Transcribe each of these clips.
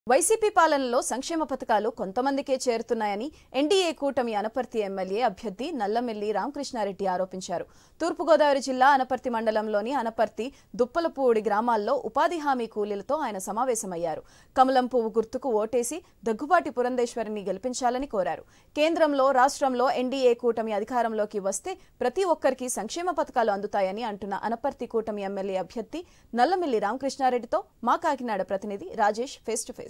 YCP పాలనలో సంక్షేమ పథకాలు కొంతమందికే చేరుతున్నాయని ఎన్డీఏ కూటమి అనపర్తి ఎమ్మెల్యే అభ్యర్థి నల్లమిల్లి రామకృష్ణారెడ్డి ఆరోపించారు. తూర్పుగోదావరి జిల్లా అనపర్తి మండలంలోని అనపర్తి దుప్పలపూడి గ్రామాల్లో ఉపాధి హామీ కూలీలతో ఆయన సమావేశమయ్యారు. కమలం పువ్వు గుర్తుకు ఓటేసి దగ్గుబాటి పురంధేశ్వరిని గెలిపించాలని కోరారు. కేంద్రంలో రాష్ట్రంలో ఎన్డీఏ కూటమి అధికారంలోకి వస్తే ప్రతి ఒక్కరికి సంక్షేమ పథకాలు అందుతాయని అంటున్న అనపర్తి కూటమి ఎమ్మెల్యే అభ్యర్థి నల్లమిల్లి రామకృష్ణారెడ్డితో మా కాకినాడ ప్రతినిధి రాజేష్ ఫేస్ టు ఫేస్.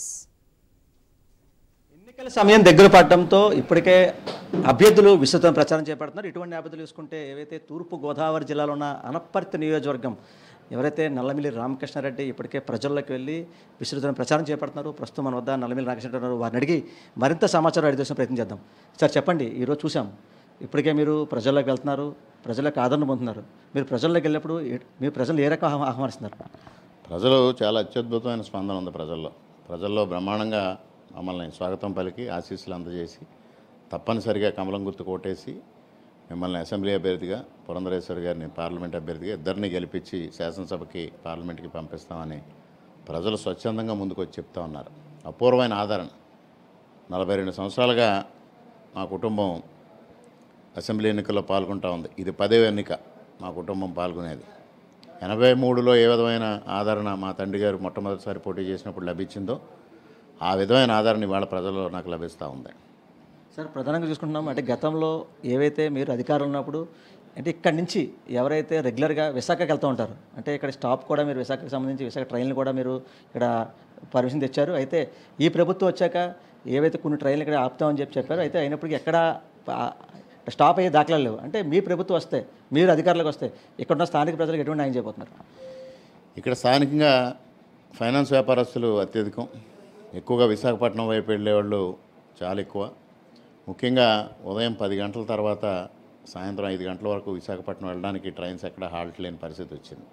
ఎన్నికల సమయం దగ్గర పడడంతో ఇప్పటికే అభ్యర్థులు విస్తృత ప్రచారం చేపడుతున్నారు. ఇటువంటి నేపథ్యాలు చూసుకుంటే ఏవైతే తూర్పు గోదావరి జిల్లాలో ఉన్న అనపర్తి నియోజకవర్గం ఎవరైతే నల్లమిల్లి రామకృష్ణారెడ్డి ఇప్పటికే ప్రజల్లోకి వెళ్ళి విస్తృత ప్రచారం చేపడుతున్నారు. ప్రస్తుతం మన వద్ద నల్లమిల్లి రామకృష్ణారెడ్డి ఉన్నారు. వారిని అడిగి మరింత సమాచారం అడిగే ప్రయత్నం చేద్దాం. సార్ చెప్పండి, ఈరోజు చూసాం ఇప్పటికే మీరు ప్రజల్లోకి వెళ్తున్నారు, ప్రజలకు ఆదరణ పొందుతున్నారు. మీరు ప్రజల్లోకి వెళ్ళినప్పుడు మీరు ప్రజలు ఏ రకం ఆహ్వానిస్తున్నారు? ప్రజలు చాలా అత్యద్భుతమైన స్పందన ఉంది. ప్రజల్లో బ్రహ్మాండంగా మమ్మల్ని స్వాగతం పలికి ఆశీస్సులు అందజేసి తప్పనిసరిగా కమలం గుర్తు కోటేసి మిమ్మల్ని అసెంబ్లీ అభ్యర్థిగా, పురంధరేశ్వరి గారిని పార్లమెంట్ అభ్యర్థిగా ఇద్దరిని గెలిపించి శాసనసభకి పార్లమెంట్కి పంపిస్తామని ప్రజలు స్వచ్ఛందంగా ముందుకు వచ్చి చెప్తా ఉన్నారు. అపూర్వమైన ఆదరణ. 42 సంవత్సరాలుగా మా కుటుంబం అసెంబ్లీ ఎన్నికల్లో పాల్గొంటూ ఉంది. ఇది 10వ ఎన్నిక మా కుటుంబం పాల్గొనేది. 83లో ఏ విధమైన ఆదరణ మా తండ్రి గారు మొట్టమొదటిసారి పోటీ చేసినప్పుడు లభించిందో ఆ విధమైన ఆదరణ ఇవాళ ప్రజల్లో నాకు లభిస్తూ ఉంది. సార్, ప్రధానంగా చూసుకుంటున్నాం అంటే గతంలో ఏవైతే మీరు అధికారులు ఉన్నప్పుడు అంటే ఇక్కడి నుంచి ఎవరైతే రెగ్యులర్గా విశాఖకి వెళ్తూ ఉంటారు, అంటే ఇక్కడ స్టాప్ కూడా మీరు విశాఖకు సంబంధించి విశాఖ ట్రైన్లు కూడా మీరు ఇక్కడ పర్మిషన్ తెచ్చారు. అయితే ఈ ప్రభుత్వం వచ్చాక ఏవైతే కొన్ని ట్రైన్లు ఇక్కడ ఆపుతామని చెప్పారు. అయితే అయినప్పటికీ ఎక్కడ స్టాప్ అయ్యే దాఖలాలు లేవు. అంటే మీ ప్రభుత్వం వస్తే, మీరు అధికారులకు వస్తే ఇక్కడున్న స్థానిక ప్రజలకు ఎటువంటి న్యాయం చేయబోతున్నారు? ఇక్కడ స్థానికంగా ఫైనాన్స్ వ్యాపారస్తులు అత్యధికం. ఎక్కువగా విశాఖపట్నం వైపు వెళ్ళేవాళ్ళు చాలా ఎక్కువ. ముఖ్యంగా ఉదయం 10 గంటల తర్వాత సాయంత్రం 5 గంటల వరకు విశాఖపట్నం వెళ్ళడానికి ట్రైన్స్ ఎక్కడ హాల్ట్ లేని పరిస్థితి వచ్చింది.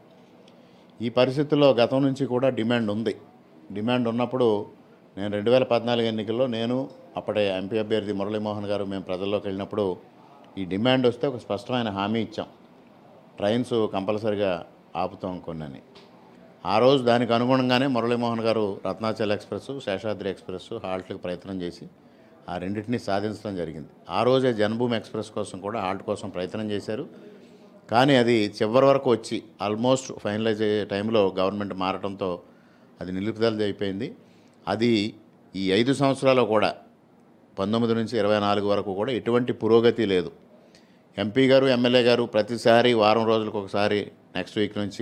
ఈ పరిస్థితుల్లో గతం నుంచి కూడా డిమాండ్ ఉంది. డిమాండ్ ఉన్నప్పుడు నేను 2014 ఎన్నికల్లో నేను అప్పటి ఎంపీ అభ్యర్థి మురళీమోహన్ గారు మేము ప్రజల్లోకి వెళ్ళినప్పుడు ఈ డిమాండ్ వస్తే ఒక స్పష్టమైన హామీ ఇచ్చాం, ట్రైన్స్ కంపల్సరిగా ఆపుతాం కొన్నని. ఆ రోజు దానికి అనుగుణంగానే మురళీమోహన్ గారు రత్నాచల్ ఎక్స్ప్రెస్, శేషాద్రి ఎక్స్ప్రెస్ హాల్ట్లకు ప్రయత్నం చేసి ఆ రెండింటినీ సాధించడం జరిగింది. ఆ రోజే జన్మభూమి ఎక్స్ప్రెస్ కోసం కూడా హాల్ట్ కోసం ప్రయత్నం చేశారు. కానీ అది చివరి వరకు వచ్చి ఆల్మోస్ట్ ఫైనలైజ్ అయ్యే టైంలో గవర్నమెంట్ మారడంతో అది నిలుపుదల అయిపోయింది. అది ఈ 5 సంవత్సరాలు కూడా 19 నుంచి 24 వరకు కూడా ఎటువంటి పురోగతి లేదు. ఎంపీ గారు, ఎమ్మెల్యే గారు ప్రతిసారి వారం రోజులకు ఒకసారి నెక్స్ట్ వీక్ నుంచి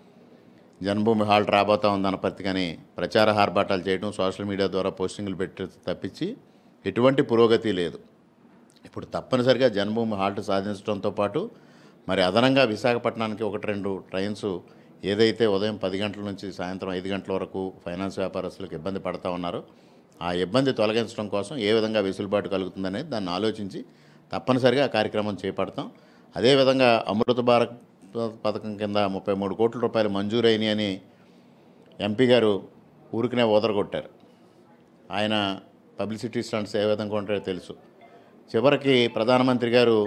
జన్మభూమి హాల్ట్ రాబోతా ఉంది అనపర్తికని ప్రచార ఆర్భాటాలు చేయడం, సోషల్ మీడియా ద్వారా పోస్టింగ్లు పెట్టి తప్పించి ఎటువంటి పురోగతి లేదు. ఇప్పుడు తప్పనిసరిగా జన్మభూమి హాల్ట్ సాధించడంతో పాటు మరి అదనంగా విశాఖపట్నానికి 1-2 ట్రైన్స్ ఏదైతే ఉదయం 10 గంటల నుంచి సాయంత్రం 5 గంటల వరకు ఫైనాన్స్ వ్యాపారస్తులకు ఇబ్బంది పడుతూ ఉన్నారో ఆ ఇబ్బంది తొలగించడం కోసం ఏ విధంగా వెసులుబాటు కలుగుతుందనేది దాన్ని ఆలోచించి తప్పనిసరిగా ఆ కార్యక్రమం చేపడతాం. అదేవిధంగా అమృత భారత్ పథకం కింద 33 కోట్ల రూపాయలు మంజూరైనవి అని ఎంపీ గారు ఊరికనే ఓదరగొట్టారు. ఆయన పబ్లిసిటీ స్టంట్స్ ఏ విధంగా ఉంటాయో తెలుసు. చివరికి ప్రధానమంత్రి గారు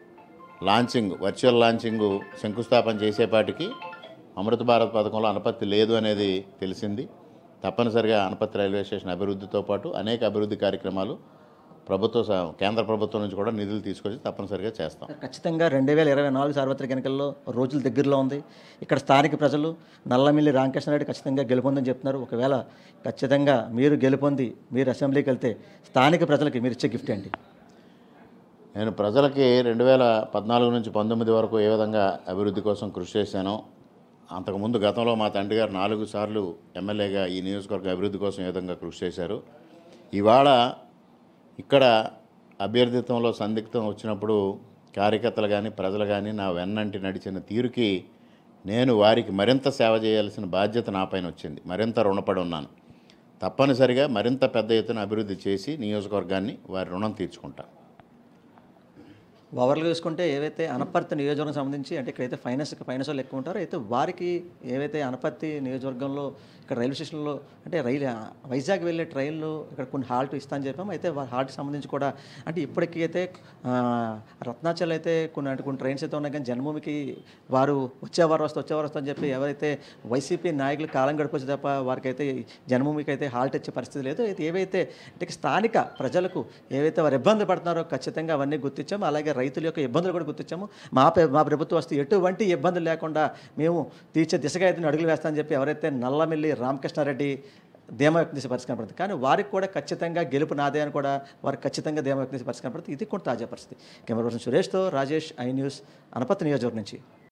వర్చువల్ లాంచింగ్ శంకుస్థాపన చేసేపాటికి అమృత భారత్ పథకంలో అనపర్తి లేదు అనేది తెలిసింది. తప్పనిసరిగా అనపర్తి రైల్వే స్టేషన్ అభివృద్ధితో పాటు అనేక అభివృద్ధి కార్యక్రమాలు కేంద్ర ప్రభుత్వం నుంచి కూడా నిధులు తీసుకొచ్చి తప్పనిసరిగా చేస్తాం. ఖచ్చితంగా 2024 సార్వత్రిక ఎన్నికల్లో రోజుల దగ్గరలో ఉంది. ఇక్కడ స్థానిక ప్రజలు నల్లమిల్లి రామకృష్ణారెడ్డి ఖచ్చితంగా గెలుపొందని చెప్తున్నారు. ఒకవేళ ఖచ్చితంగా మీరు గెలుపొంది మీరు అసెంబ్లీకి వెళ్తే స్థానిక ప్రజలకి మీరు ఇచ్చే గిఫ్ట్ ఏంటి? నేను ప్రజలకి 2014 నుంచి 19 వరకు ఏ విధంగా అభివృద్ధి కోసం కృషి చేశానో, అంతకుముందు గతంలో మా తండ్రి గారు 4 సార్లు ఎమ్మెల్యేగా ఈ నియోజకవర్గ అభివృద్ధి కోసం ఏ విధంగా కృషి చేశారు, ఇవాళ ఇక్కడ అభ్యర్థిత్వంలో సందిగ్ధం వచ్చినప్పుడు కార్యకర్తలు కానీ ప్రజలు కానీ నా వెన్నంటి నడిచిన తీరుకి నేను వారికి మరింత సేవ చేయాల్సిన బాధ్యత నాపైన వచ్చింది. మరింత రుణపడి ఉన్నాను. తప్పనిసరిగా మరింత పెద్ద ఎత్తున అభివృద్ధి చేసి నియోజకవర్గాన్ని వారి రుణం తీర్చుకుంటాను. ఓవర్గా చూసుకుంటే ఏవైతే అనపర్తి నియోజకవర్గం సంబంధించి అంటే ఇక్కడైతే ఫైనాన్స్ వాళ్ళు ఎక్కువ ఉంటారో అయితే వారికి ఏవైతే అనపర్తి నియోజకవర్గంలో ఇక్కడ రైల్వే స్టేషన్లో అంటే వైజాగ్ వెళ్ళే ట్రైన్లు ఇక్కడ కొన్ని హాల్ట్ ఇస్తా అని చెప్పాము. అయితే హాల్ట్కి సంబంధించి కూడా అంటే ఇప్పటికీ అయితే రత్నాచల్ అయితే కొన్ని ట్రైన్స్ అయితే ఉన్నాయి, కానీ జన్మభూమికి వారు వచ్చేవారు వస్తా అని చెప్పి ఎవరైతే వైసీపీ నాయకులు కాలం గడిపొచ్చే తప్ప వారికైతే జన్మభూమికి అయితే హాల్ట్ ఇచ్చే పరిస్థితి లేదు. అయితే ఏవైతే అంటే స్థానిక ప్రజలకు ఏవైతే వారు ఇబ్బంది పడుతున్నారో ఖచ్చితంగా అవన్నీ గుర్తించాము. అలాగే రైతుల యొక్క ఇబ్బందులు కూడా గుర్తించాము. మా ప్రభుత్వం వస్తే ఎటువంటి ఇబ్బందులు లేకుండా మేము తీర్చే దిశగా అయితే అడుగులు వేస్తామని చెప్పి ఎవరైతే నల్లమిల్లి రామకృష్ణారెడ్డి ధీమా వ్యక్తం చేసే పరిస్థితి కనపడుతుంది. కానీ వారికి కూడా ఖచ్చితంగా గెలుపు నాదే అని కూడా వారికి ఖచ్చితంగా ధీమా వ్యక్తం చేసే పరిస్థితి కనపడుతుంది. ఇది కూడా తాజా పరిస్థితి. కెమెరా పర్సన్ సురేష్తో రాజేష్, ఐ న్యూస్, అనపర్తి నియోజకవర్గం నుంచి.